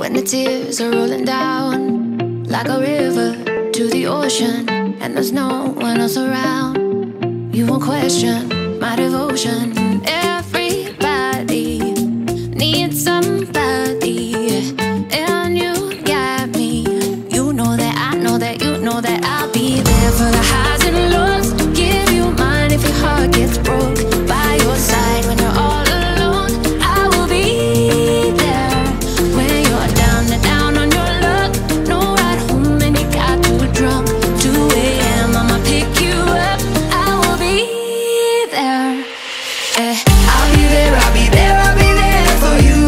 when the tears are rolling down like a river to the ocean, and there's no one else around. You won't question my devotion. Everybody needs somebody, and you got me. You know that I know that you know that I'll be there for the highs and lows. Give you mine if your heart gets broke. By your side when you're all alone, I will be there. When you're down on your luck, no ride home and you got too drunk. 2 a.m. I'ma pick you up. I will be there. I'll be there, I'll be there, I'll be there for you.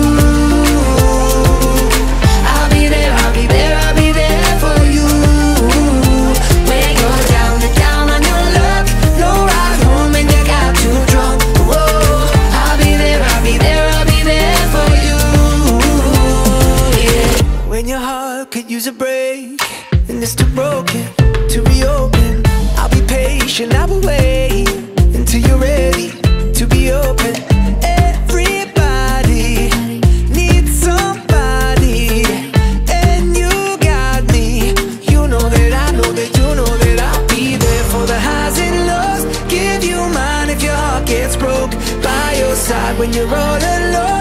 I'll be there, I'll be there, I'll be there for you. When you're down on your luck, no ride home and you got too drunk. Whoa, I'll be there, I'll be there, I'll be there for you. Yeah. When your heart could use a break and it's too broken to reopen, I'll be patient, I will wait until you're ready to be open. Everybody needs somebody, and you got me. You know that I know that you know that I'll be there for the highs and lows. Give you mine if your heart gets broke. By your side when you're all alone.